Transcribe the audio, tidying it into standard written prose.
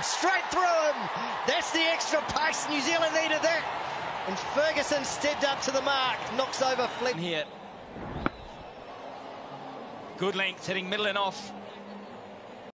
straight through him. That's the extra pace. New Zealand needed that. And Ferguson stepped up to the mark, knocks over Fleck here. Good length, hitting middle and off.